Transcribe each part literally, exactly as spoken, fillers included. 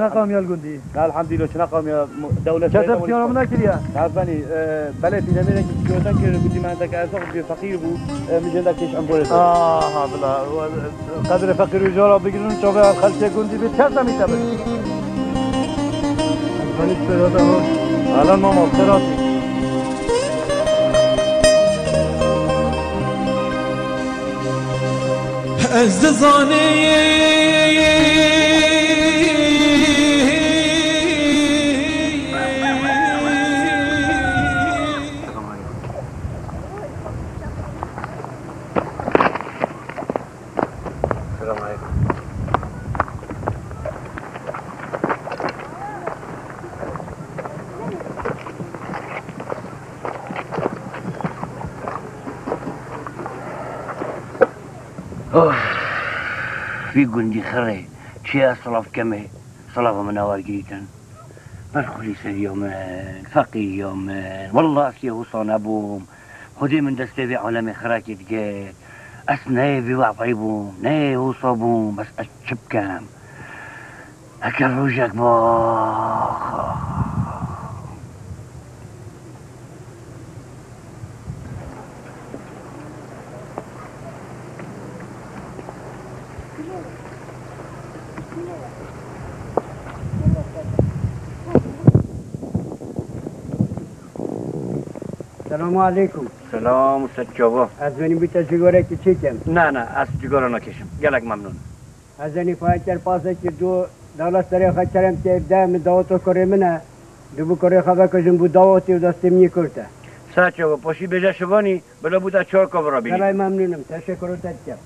چنا قامی الگندی الحمدلله چنا قامی دولت کتب کیانم نکریا عفانی بله پیرامون که جوتان که بودی من تا که فقیر بود میجنده کش امبولت آه بلا قدر فقیر و جارا بگیرن چوبه خلچه گندی بیت کس نمیتابه البانی سراده ها الان ماما سراتی از زانه في قندي خري شيء صلاف كمه صلاف من أول جيتن برخلي سن يومين فقي يومين والله أسلي وصان أبوم خدي من دستي في عالم خراكي تجيت أسناي في وعطيبوم ناي وصابوم بس أشب كام أكل روجك باخ السلام علیکم. سلام استاد جواب. از ونی بیت جگاره کی چیکم؟ نه نه از جگاره نکشم. گلک ممنون. از ونی فایتر پاسه کی دو دولت سری خاطرم که دم دعوتو کره منه دو بو کره خبر کجم بو دعوتی و دستم نیکرده. ساعت جواب پاشی بجا شوانی بلا بودا چهار کابرا بینی. خیلی ممنونم. تشکر و تشکر.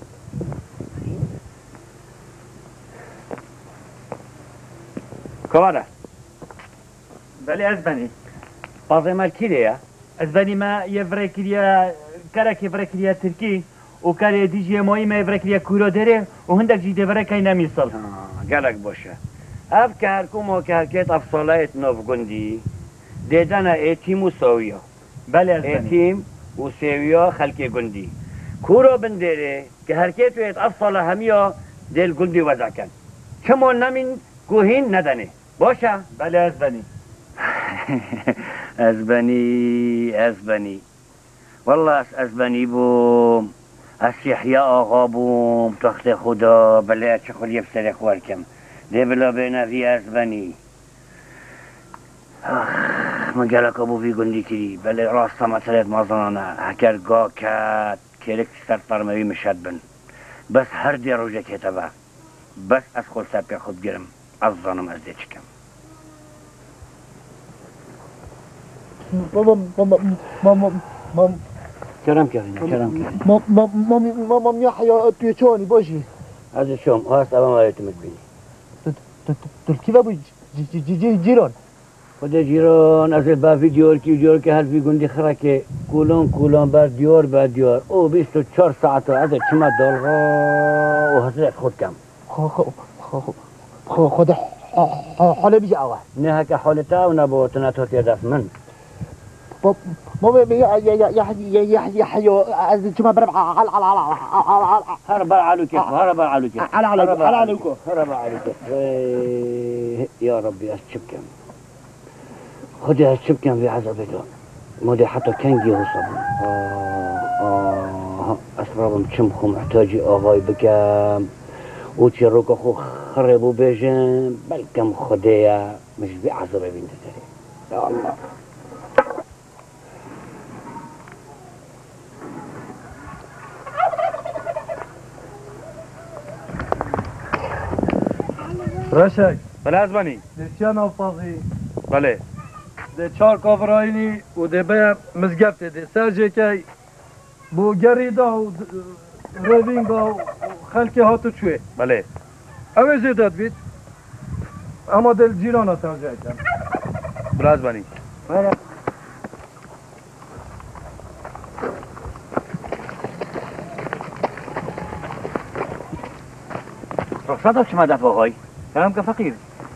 کوالا. ولی از بنی. بازه مال کیه؟ از بنی ما یه فرکریا کارک فرکریا ترکی و کاری دیجی مایی ما فرکریا کورا داره و هندک جیده فرکای نمیسال. گلک باشه. اف کار کوم که هرکت افصالات نو گندی دیدن ایتیم و سویا. بله از بنی. ایتیم و سویا خلک گندی. کورا بندره که هرکت ویت افصال همیا دل گندی وضع کن. چمون نمین کوهین ندانه. باشه. بله از بنی. أزبني أزبني والله أزبني بوم أسيحيا آقا بوم تخت خدا بلا شخول يفسر خواركم دي بلا بينا في أزبني أخ مجالك أبو في قندي كري بلا راستا مثلت مازانا هكر قاكات كيرك سرطر موي مشهد بن بس هر دي روجة كتبه بس أسخل سابق خود جرم أظنم أزديتشكم ماما ماما ماما ماما كلام كافينا كلام كافينا ماما ماما ماما ماما يحيى توی چانی باشی هذا شوم هاست أبا ما يتمت بيني تركي بابو جيران خدا جيران أصل بافي ديور كي ديور كي هل في قندي خراكي كولون كولون بار ديور بار ديور أو بيستو چهار ساعت هذا كما دولغا وهذا خود كم خدا حاله بيجي أوه نه هكا حالتا ونبوتنا توتي داس من ماما يا يا يا يا يا يا حيو از كما برب على على على هرب على كيف هرب على كيف على على على على هرب على كيف يا ربي أشبكم خدي أشبكم في عذابته مودي حتى كنجي وصبن آه آه أسرابهم شمخو محتاجي أغاي بكم وتي روكو خو خربوا بيجن بلكم خديا مش بعذاب بنت تري يا الله رشک بله از بنی دستیان آفاقی بله ده چهار کافراینی و ده بیا مزگفته ده سرجه که بو گریدا و روینگا و خلکی هاتو چوه بله اوه زیداد بید اما دل جیران ها سرجه کن بله از بنی بله رخصت شما دفع آقای هم که فقیر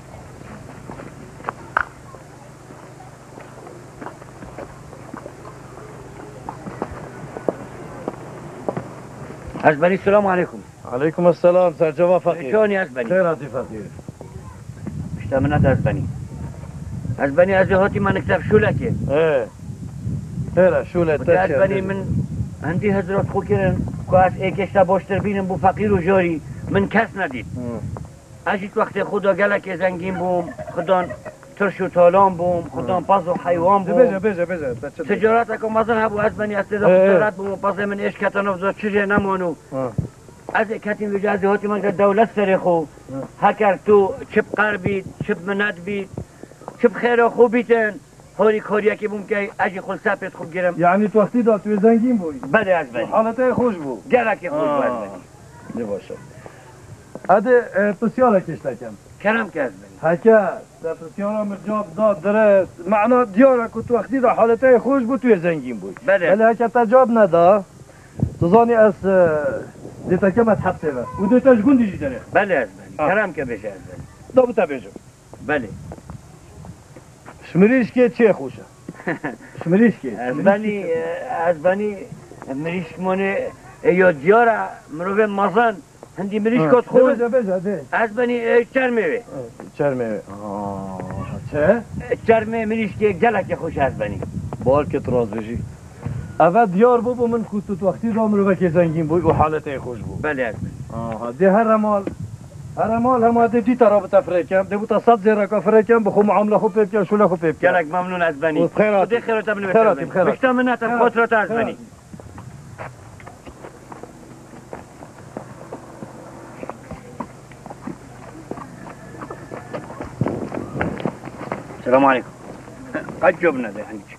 أزبني السلام عليكم عليكم السلام سرجوا فقير شلوني أزبني خير هاتي فقير تمنات از بنی از بنی از هاتی من اكتب شو لك ايه هلا شو لا از بني من عندي هزرات خو كرن كواس ايكشتا بوشتر بينم بو فقير و جاري من كس نديد اجيت وقت خدا قالك زنگين بوم خدان ترش و تالان بوم خدان پاس و حيوان بوم بيجا بيجا بيجا تجارتك مثلا هبو از بني از تجارت بوم پاس من ايش كتنو زو چجه نمانو از کتیم وجه از هاتی من که دولت سر خو هکر تو چپ قربید چپ منت بید چپ خیر خو بیتن هاری کاریه که بوم که اجی خل سپت خوب گیرم يعني تو وقتی داد توی زنگین بوی بله از بنی حالته خوش بو گلک خوش بو از بنی نباشه اده پسیاله کشته کم کرم که از بنی هکر در پسیاله مرجاب داد درست معنا دیاره که تو وقتی دا حالته خوش بو توی زنگین بوی بله بله هکر تجاب ندا تو زانی از دیتا کمت حبسه و و دیتاش گوندی جی داره بله از بنی کرم که بشه از بنی دا بتا بیجم بله شمریش که چه خوشه شمریش که از بنی از بنی مریش مونه یا دیاره مروه مازن هندی مریش کت خود بجا بجا ده از بنی چرمه چرمه چه؟ چرمه مریش که گلک خوش از بنی بال که تراز بشی اول دیار بو بو من خود تو وقتی دام رو بکی زنگین بوی و حالت خوش بو بله از بنی آها ده هر مال هر مال هم ده دی ترابط افریکم ده بوتا صد زیرا که افریکم بخو معامله خوب پیب کن شوله خوب پیب کن گلک ممنون از بنی بخیراتی خدا خیرات ابن بخیراتی بخیراتی بکتا منت خاطرات از بنی السلام عليكم قد جبنا ذا عندك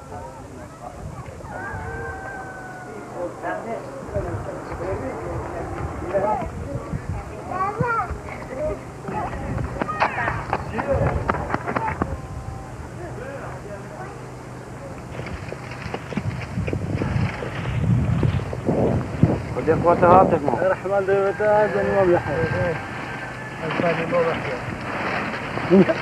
خذ اخواتها هاتف معه الرحمن دوتا زني ما بيحيى الثاني ما بيحيى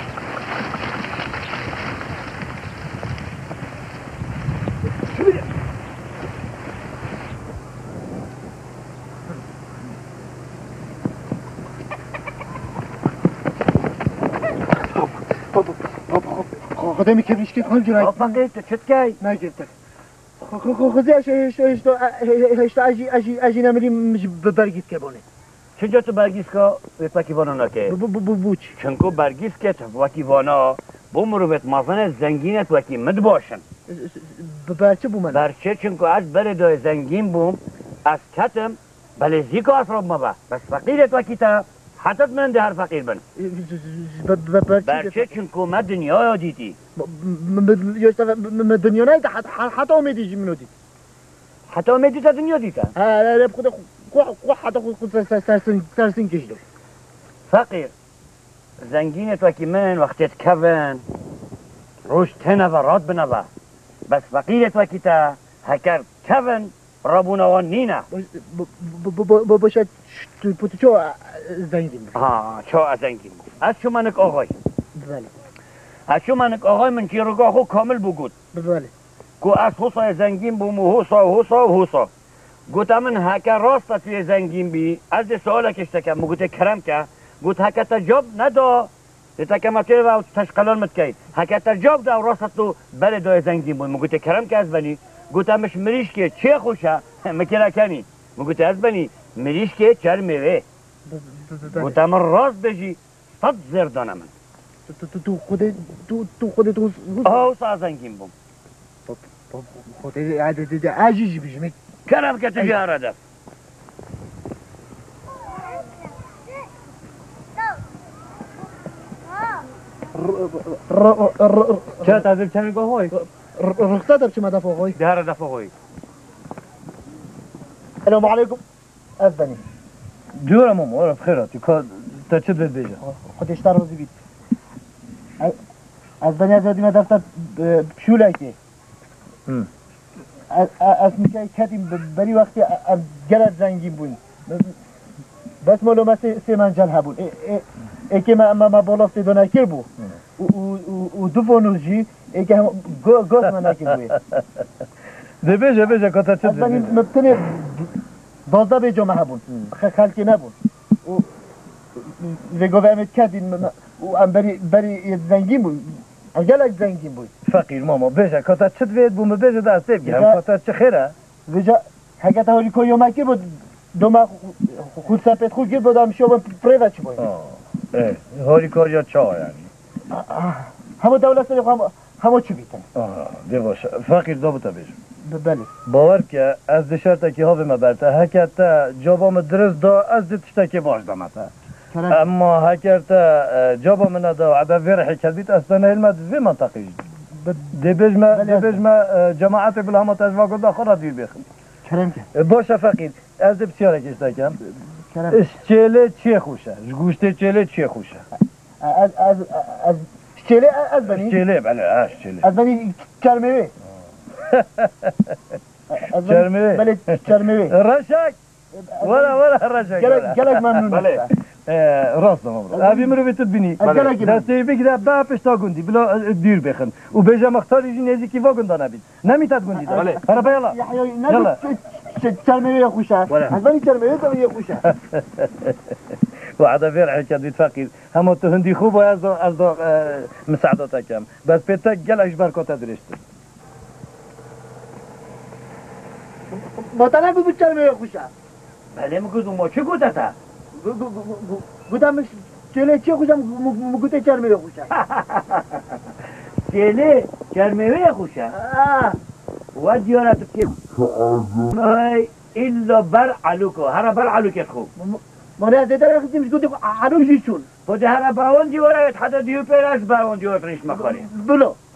خدا میکنیش که خان جرایی فقيت شتكاي نگرفت خدا اش اش اش اش اجی اجی اجی نمیریم مش برگیت که بونه چجا تو برگیس که به پاکیوانا نکه بو بو بوچ چنکو برگیس که تو پاکیوانا بو مروبت مازن زنگینت وکی مد باشن برچه بو من برچه چنکو از بر دای زنگین بوم از کتم بله زیکو اسراب مبا بس فقیرت وکی تا حتت من ده هر فقیر بن برچه چنکو ما دنیا دیدی یوشتا دنیا نه حتی امیدی منو دید حتی امیدی تا دنیا دیتا ها خود خود حتی خود سرسن سرسن کشیدم فقیر زنگینت وکی من وقتت کون روش تنه و راد بنوه بس فقیرت وکی تا هکر کون رابونوان نینه باشد پوتو چو زنگین ها چو از زنگین از شو منک آقای بله از شو منک آقای من چیروگاه خو کامل بگود بله گو از حوصای زنگین بوم و حوصا و حوصا و حوصا گوت من هکر راست توی زنگین بی از ده سوالا کشته کم گوت کرم که گوت هکر تجاب ندا دیتا که مطیر و تشقلان متکی هکر تجاب دا و راست تو بله دای زنگین بوم گوت کرم که از بنی گوت همش مریش که چه خوشه مکره کنی گوت از بنی مریش که چر میوه گوت هم راست بجی صد زردانه من تو تو خود تو تو خود تو حوصا زنگین بوم خود عجیجی بیشم کرم که تجاره دف چه تازه چه نگاه های رخصت دب چه مدف آقای دهر دفع های السلام علیکم از بنی جورم هم آره بخیراتی که تا چه بید بیجه خودش در روزی بید از بنی از یادی مدفتر پشوله که از میشه کتیم بری وقتی گرد زنگین بون بس معلومه سی منجل هبون ای که ما بالافتی دو نکر بو و دو فونوزی ای که گاز من نکر بوی ده بیجه بیجه که تا چه از بنی مبتنی دازده بیجا ما هبون خلکی نبون و گوه امید کردین و ام بری بری زنگین بود اگلک زنگین بود فقیر ماما بیشه کتا چت وید بوم بیشه دسته بگیرم بیشه. کتا چه خیره وجا حقیقت هاری کویو مکی بود دوما خود سپت خود گیر بودم شو پریوت چی بود آه اه هاری کار یا چا یعنی همه دولت سری هم همه چی بیتن آه دی باشه فقیر دو بتا بیشم بله باور که از دشارتا که هاوی مبرته هکتا جابام درست دا از دتشتا که باش دامتا اما هکرتا جابام ندا عدا ویر حکت بیت اصلا علمت وی منطقی دی بجمع دی بجمع جماعت بلا همه تجوا گرد خورا دیر بیخم کرم که باشه فقیر از دی بسیاره کشتا کم کرم اشچیله چی خوشه گوشت چیله چی خوشه از از از چله از بنی اشچیله بله اشچیله از بنی کرمه چرمه بله چرمه رشک ولا ولا رشک گلک گلک ممنون بله راست مبروك ابي مرو بيت بني دستي بگیره با پشتا گوندی بلا دیر بخن و بجا مختار يجي نزيكي واگون دانا بيت نمیتاد گوندی بله برا يلا يلا چرمه خوشه از بنی چرمه تو خوشه وعدا فير حكاية بيتفقد هم تو هندي خوب از از مساعدتك كم بس بيتك قال بركه تدريشت مطلع بگو چرمه خوشه بله میگم ما چه گوتتا گفتم چله چه خوشم مگوته چرمه خوشه چله چرمه خوشه و دیارت که نای الا بر علوکو هر بر علوکت خوب ما نه در خدمت گفت علوک جیشون خود هر باون دیواره حتی دیو پیراش باون دیو پیش مخاری بلو